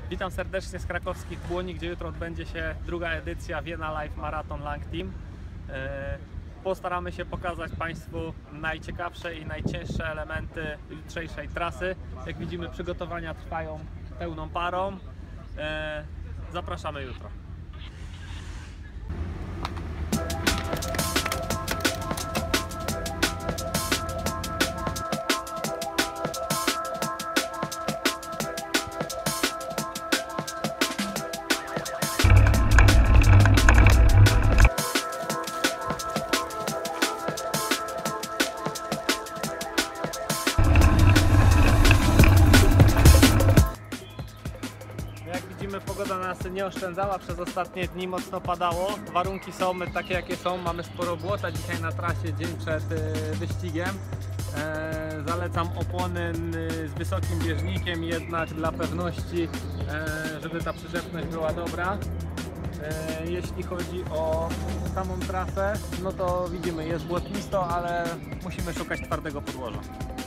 Witam serdecznie z krakowskich Błoni, gdzie jutro odbędzie się druga edycja Vienna Live Marathon Lang Team. Postaramy się pokazać Państwu najciekawsze i najcięższe elementy jutrzejszej trasy. Jak widzimy, przygotowania trwają pełną parą. Zapraszamy jutro. Jak widzimy, pogoda nas nie oszczędzała, przez ostatnie dni mocno padało. Warunki są takie jakie są, mamy sporo błota dzisiaj na trasie dzień przed wyścigiem. Zalecam opony z wysokim bieżnikiem, jednak dla pewności, żeby ta przyczepność była dobra. Jeśli chodzi o samą trasę, no to widzimy, jest błotnisto, ale musimy szukać twardego podłoża.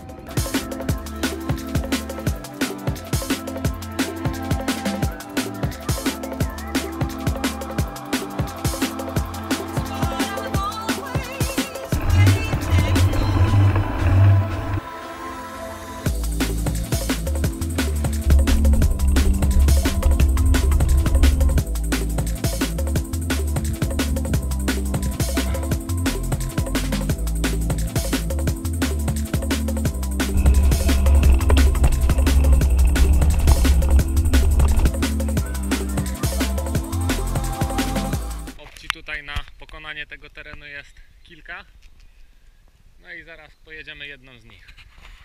Tutaj na pokonanie tego terenu jest kilka, no i zaraz pojedziemy jedną z nich.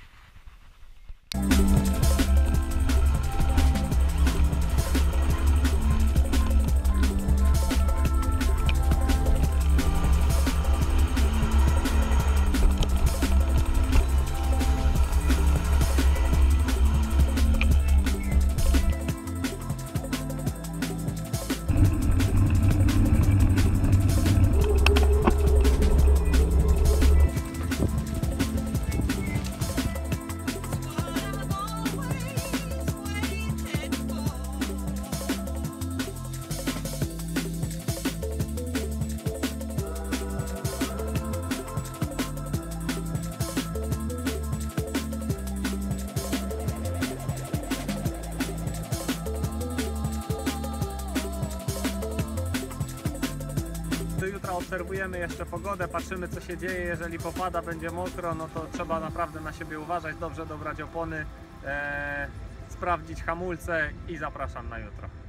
Jutro obserwujemy jeszcze pogodę, patrzymy co się dzieje. Jeżeli popada, będzie mokro, no to trzeba naprawdę na siebie uważać, dobrze dobrać opony, sprawdzić hamulce i zapraszam na jutro.